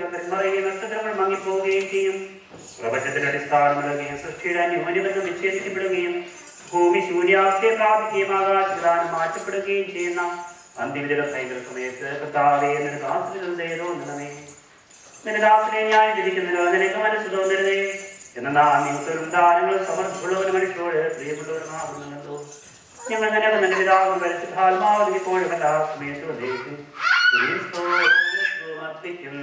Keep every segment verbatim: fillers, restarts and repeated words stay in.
നക്ഷത്രങ്ങൾ മങ്ങിപ്പോവുകയും ചെയ്യും. പ്രപഞ്ചത്തിന്റെ അടിസ്ഥാനമിടുകയും സൃഷ്ടിയുടെ അന്യോന്യബന്ധം വിച്ഛേദിക്കപ്പെടുകയും ഭൂമി ശൂന്യാവസ്ഥയെ പ്രാപിക്കുകയും ആകാശത്തിലാനും മാറ്റപ്പെടുകയും ചെയ്യുന്ന അന്തിമജല ഭയങ്കര സമയത്ത് കർത്താവേ നിന്റെ ദാസനിൽ തോന്നണമേ. നിന്റെ ദാസനെ ന്യായം വിധിക്കുന്നതിലോ നിനക്ക് മനസ്സ് തോന്നരുതേ. എന്നാൽ നിമിത്തരും ദാനങ്ങളും സമർത്ഥമുള്ളവരും മനുഷ്യരോട് പ്രിയപ്പെട്ടവരുമാകുന്നുണ്ടോ. ഞങ്ങൾ നിനക്ക് നിന്റെ പിതാവും പരിശുദ്ധാത്മാവും ഇപ്പോഴും എല്ലാ സമയത്തും ദൈവം സമർപ്പിക്കും.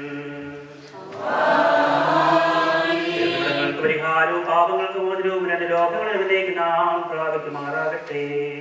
പരിഹാരവും പാപങ്ങൾക്ക് മോചനവും രണ്ട് ലോകങ്ങളിലേക്ക് നാം പ്രാപിക്കുമാറാകട്ടെ.